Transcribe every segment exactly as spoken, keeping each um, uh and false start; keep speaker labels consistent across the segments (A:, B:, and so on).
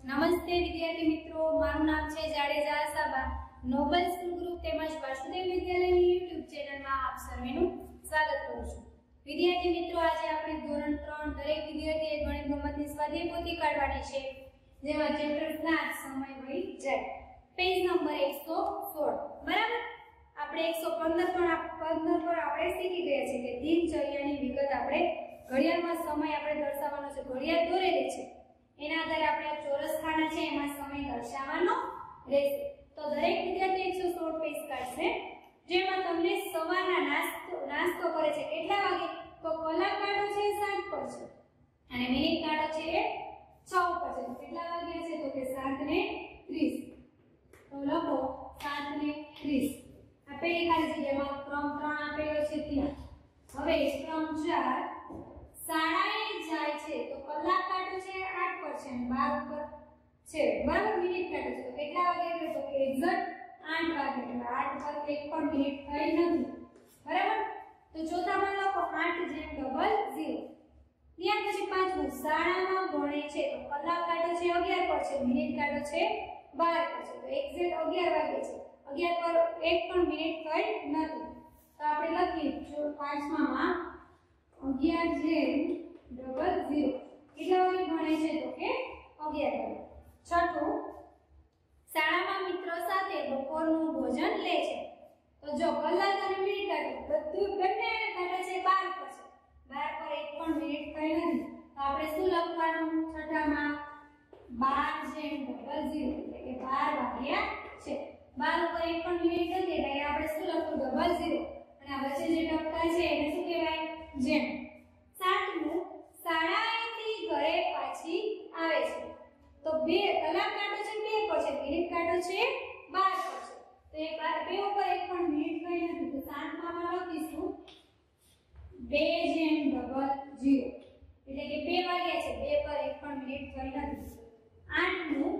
A: નમસ્તે વિદ્યાર્થી મિત્રો, મારું નામ છે Jadeja Ashaba. Noble school group તેમજ વાસુદેવ વિદ્યાલયની યુટ્યુબ ચેનલમાં આપ સર્વેનું સ્વાગત કરું છું. વિદ્યાર્થી મિત્રો, આજે આપણે ધોરણ ત્રણ દરેક વિદ્યાર્થીએ ગણિત ગમતની સ્વાધ્યાય પોથી કાઢવાની છે, જેમાં ચેપ્ટર સાત સમય વહી જાય, પેજ નંબર એકસો સોળ. બરાબર. આપણે એકસો પંદર પર પંદર પર આપણે શીખી ગયા છે કે દિનચર્યાની વિગત આપણે ઘડિયાળમાં સમય આપણે દર્શાવવાનો છે. ઘડિયાળ દોરેલી છે, એના આધારે આપણે ચોરસ ખાના છે એમાં સમય દર્શાવવાનો રહેશે. તો દરેક વિદ્યાર્થી એકસો સોળ પેજ કાઢશે, જેમાં તમને સવારના નાસ્તો નાસ્તો કરે છે કેટલા વાગે? તો કલાક કાંટો છે સાત પર છે અને મિનિટ કાંટો છે એ છ ઉપર છે. તો કેટલા વાગ્યા છે? તો કે સાત ને ત્રીસ. તો લખો સાત ને ત્રીસ. આપેલી ખાલી જગ્યામાં ક્રમ ત્રણ આપેલો છે ત્યાં. હવે ક્રમ ચાર શાળાએ જાય છે તો કલાક કાંટો છે આઠ પર છે અને બાર ઉપર છે. બરાબર. મિનિટ કાંટો છે તો કેટલા વાગે? તો કે એક્ઝેક્ટ આઠ વાગે. એટલે આઠ પર એક પણ મિનિટ થઈ નથી. બરાબર. તો ચોથામાં લખો આઠ જેમ ડબલ ઝીરો. ત્યાર પછી પાંચમું શાળામાં ભણે છે તો કલાક કાંટો છે અગિયાર પર છે, મિનિટ કાંટો છે બાર પર છે. તો એક્ઝેક્ટ અગિયાર વાગે છે. અગિયાર પર એક પણ મિનિટ થઈ નથી. તો આપણે લખીએ જો પાંચમામાં અગિયાર જેમ ડબલ ઝીરો. કેટલા વાગે ભણે છે? તો કે અગિયાર વાગે. છઠ્ઠું શાળામાં મિત્રો સાથે બપોરનું ભોજન લે છે. તો જો કલાક અને મિનિટ કાઢો બધું બંને કાઢે છે બાર પર છે. બાર પર એક પણ મિનિટ થઈ નથી. તો આપણે શું લખવાનું છઠ્ઠામાં? બાર જેમ ડબલ ઝીરો, એટલે કે બાર વાગ્યા છે. બાર ઉપર એક પણ મિનિટ નથી એટલે આપણે શું લખવું? Double zero. અને આ વચ્ચે જે ટપકા છે એને શું કહેવાય? જેમ. સાતમું શાળાએથી ઘરે પાછી આવે છે તો બે કલાક કાંટો છે બે પર છે, મિનિટ કાંટો છે બાર પર છે. તો એ બે ઉપર એક પણ મિનિટ થઈ નથી. તો સાતમાં લખીશું બે જેમ ડબલ ઝીરો, એટલે કે બે વાગ્યા છે, બે પર એક પણ મિનિટ થઈ નથી. આઠમું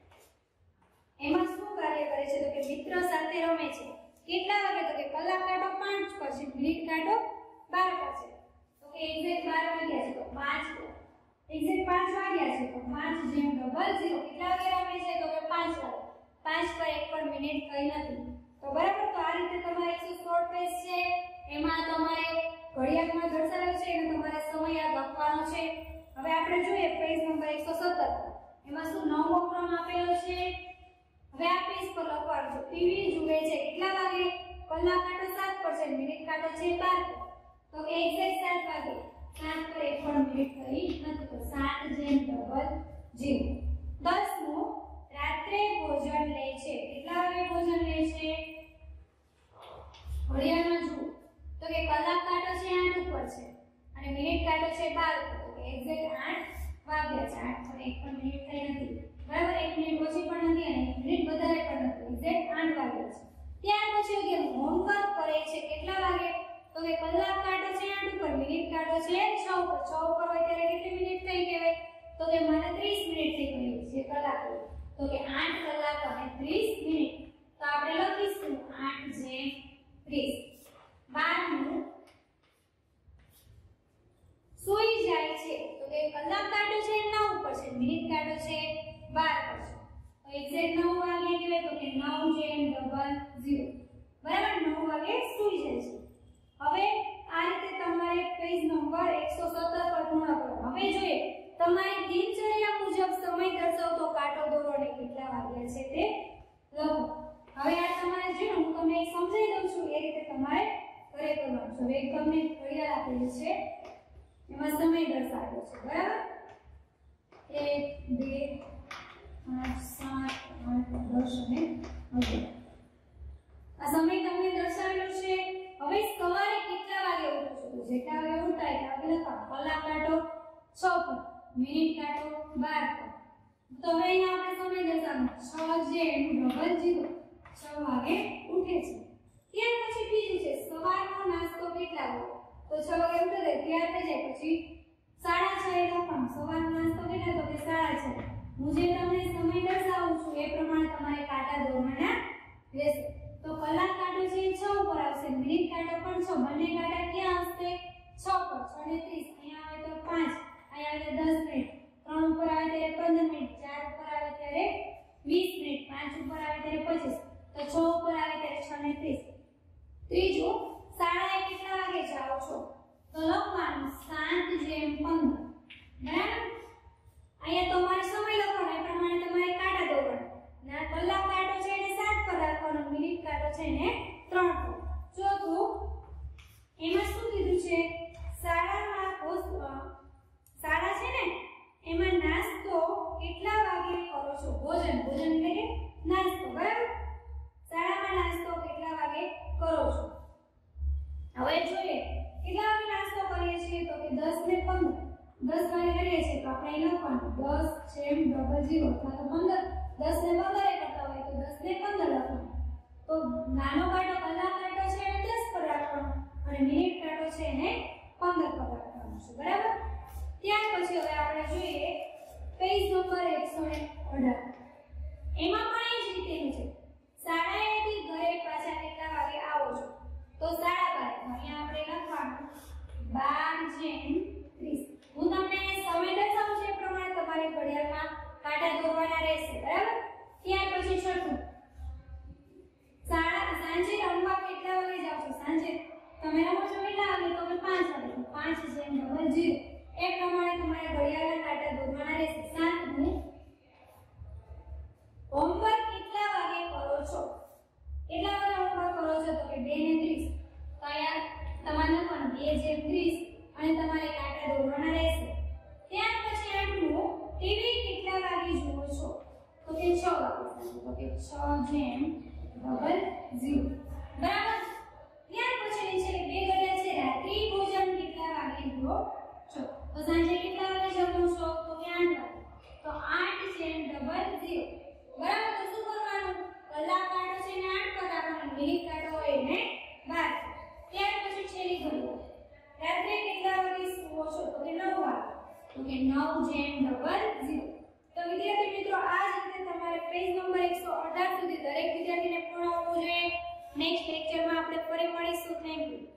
A: એમાં શું કાર્ય કરે છે? તો કે મિત્રો સાથે રમે છે. કેટલા વાગે? તો કે કલાક કાંટો પાંચ પર છે, મિનિટ કાંટો બાર પર છે. તો કે એક્ઝેક્ટ બાર વાગ્યા છે તો પાંચ એક્ઝેક્ટ પાંચ વાગ્યા છે તો પાંચ જેમ ડબલ ઝીરો. કેટલા વાગે રમે છે? તો કે પાંચ વાગે. પાંચ પર એક પણ મિનિટ થઈ નથી. તો બરાબર. તો આ રીતે તમારે એકસો સોળ પેજ છે, એમાં તમારે ઘડિયાળમાં દર્શાવેલું છે અને તમારે સમય યાદ લખવાનો છે. હવે આપણે જોઈએ પેજ નંબર એકસો સત્તર. એમાં શું નવમો ક્રમ આપેલો છે? હવે આ પેજ પર લખવાનું છે ટીવી જુએ છે. કેટલા વાગે? કલાક કાંટો સાત પર છે, મિનિટ કાંટો છે બાર પર. તો એક્ઝેક્ટ સાત વાગે. સાત પર એક પણ મિનિટ થઈ નથી. તો સાત જેમ ડબલ ઝીરો. દસમું રાત્રે ભોજન લે છે. કેટલા વાગે ભોજન લે છે? ઘડિયાળમાં જુઓ તો કે કલાક કાંટો છે આઠ ઉપર છે અને મિનિટ કાંટો છે બાર ઉપર. તો કે એક્ઝેક્ટ આઠ વાગ્યા છે. આઠ પર એક પણ મિનિટ થઈ નથી. બરાબર. એક મિનિટ ઓછી પણ નથી અને એક મિનિટ વધારે પણ નથી. એક્ઝેક્ટ આઠ વાગ્યા છે. ત્યાર પછી અગિયાર હોમવર્ક કરે છે. કેટલા વાગે? તો કે કલાક કાંટો છે આઠ ઉપર, મિનિટ કાંટો છે છ ઉપર. છ ઉપર હોય ત્યારે કેટલી મિનિટ થઈ કહેવાય? તો કે મને ત્રીસ મિનિટ થઈ ગઈ છે કલાક. તો કે આઠ કલાક અને ત્રીસ મિનિટ. તો આપણે લખીશું આઠ જેમ ત્રીસ. બારમું સૂઈ જાય છે. તો કે કલાક કાંટો છે નવ ઉપર છે, મિનિટ કાંટો છે બાર પર છે. તો એક્ઝેક્ટ નવ વાગે કહેવાય. તો કે નવ જેમ ડબલ ઝીરો. બરાબર. નવ વાગે સૂઈ જાય છે. હવે આ રીતે તમારે પેજ નંબર એકસો સત્તર પર પૂર્ણ કરો. હવે જોઈએ તમારી દિનચર્યા મુજબ સમય દર્શાવતો કાંટો દોરો અને કેટલા વાગ્યા છે તે લખો. હવે આ તમારે જે હું તમને સમજાવી દઉં છું એ રીતે તમારે ઘરે કરવાનું છે. હવે એક તમને ઘડિયાળ આપેલી છે, એમાં સમય દર્શાવેલો છે. બરાબર. એક બે પાંચ સાત આઠ દસ અને અગિયાર. આ સમય તમને દર્શાવેલો છે. હવે સવારે કેટલા વાગે ઉઠો છો? તો જેટલા વાગે ઉઠાય એટલા વાગે લખો. કલાક કાંટો છ પર, મિનિટ કાંટો બાર પર. તો હવે અહીંયા આપણે સમય દર્શાવવાનો છ જેમ ડબલ ઝીરો. છ વાગે ઉઠે છે. ત્યાર પછી બીજું છે સવારનો નાસ્તો કેટલા વાગે? તો છ વાગે ઉઠે છે ત્યાર થઈ જાય પછી સાડા છ એ લખવાનું. સવારનો નાસ્તો કેટલા? તો કે સાડા છ. હું જે તમને સમય દર્શાવું છું એ પ્રમાણે તમારે કાંટા દોરવાના રહેશે. તો કલાક કાંટો છે છ ઉપર આવશે, મિનિટ કાંટો પણ છ. બંને કાંટા ક્યાં આવશે? છ પર. છ ને ત્રીસ. અહીંયા આવે તો પાંચ, અહીંયા આવે તો દસ મિનિટ. ત્રણ ઉપર આવે ત્યારે પંદર મિનિટ, ચાર ઉપર આવે ત્રીજું, શાળાએ કેટલા વાગે જાઓ છો? તો લખવાનું સાત જેમ પંદર. બરાબર? અહીંયા તો તમારે સમય લખવાનો, એ પ્રમાણે તમારે કાંટા દોરવાના. ના કલાક કાંટો છે એને સાત પર રાખવાનો, મિનિટ કાંટો છે એને ત્રણ પર. ચોથું, એમાં શું કીધું છે? શાળામાં શાળા છે ને એમાં નાસ્તો કેટલા વાગે કરો છો? ભોજન, ભોજન એટલે કે નાસ્તો. બરાબર? શાળામાં નાસ્તો કેટલા વાગે કરો છો? હવે જોઈએ કેટલા વાગે નાસ્તો કરીએ છીએ તો કે દસ ને પંદર. દસ વાગે કરીએ છીએ તો આપણે અહીં લખવાનું દસ જેમ ડબલ ઝીરો અથવા તો પંદર. દસ ને પંદર એ કરતા હોય તો દસ ને પંદર લખવાનું. તો નાનો કાંટો કલાક કાંટો છે એને દસ પર રાખવાનો અને મિનિટ કાંટો છે એને પંદર પર રાખવાનો છે. બરાબર? ત્યાર પછી હવે આપણે જોઈએ પેજ નંબર એકસો અઢાર. એમાં પણ એ જ રીતેનું છે. શાળાએથી ઘરે પાછા કેટલા વાગે આવો છો? તો સાડા બાર. અહીંયા આપણે લખવાનું બાર જેમ ત્રીસ. હું તમને સમય દર્શાવું છું એ પ્રમાણે તમારે ઘડિયાળમાં કાંટા દોરવાના રહેશે. બરાબર? ત્યાર પછી છઠ્ઠું, શાળા સાંજે રમવા કેટલા વાગે જાવ છો? સાંજે તમે રમો છો કેટલા વાગે? તો કે પાંચ વાગે. પાંચ જેમ ડબલ ઝીરો. એ પ્રમાણે તમારે ઘડિયાળના કાંટા દોરવાના રહેશે. સાતમું, હોમવર્ક કેટલા વાગે કરો છો? કેટલા વાગે હોમવર્ક કરો છો? તો કે બે ને ત્રીસ. તો અહીંયા તમારે લખવાનું બે જેમ ત્રીસ અને તમારે કાંટા દોરવાના રહેશે. ત્યાર પછી આઠમું, ટીવી કેટલા વાગે જુઓ છો? તો કે છ વાગે. તો કે છ જેમ ડબલ ઝીરો. બરાબર? ત્યાર પછી નીચે બે ઘડિયા છે. રાત્રિ ભોજન કેટલા વાગે જુઓ છો? તો સાંજે કેટલા વાગે જમો છો? તો કે આઠ વાગે. તો આઠ જેમ ડબલ ઝીરો. બરાબર? તો શું કરવાનું? કલાક કાંટો છે એને આઠ પર રાખવાનો, મિનિટ કાંટો હોય એને બાર. ત્યાર પછી છેલ્લી ઘડિયા, રાત્રે કેટલા વાગે સૂવો છો? તો કે નવ વાગે. તો કે નવ જેમ ડબલ ઝીરો. તો વિદ્યાર્થી મિત્રો આ જ રીતે તમારે પેજ નંબર એકસો અઢાર સુધી દરેક વિદ્યાર્થીને પૂર્ણ હોવું જોઈએ. નેક્સ્ટ લેક્ચરમાં આપણે ફરી મળીશું. Thank you.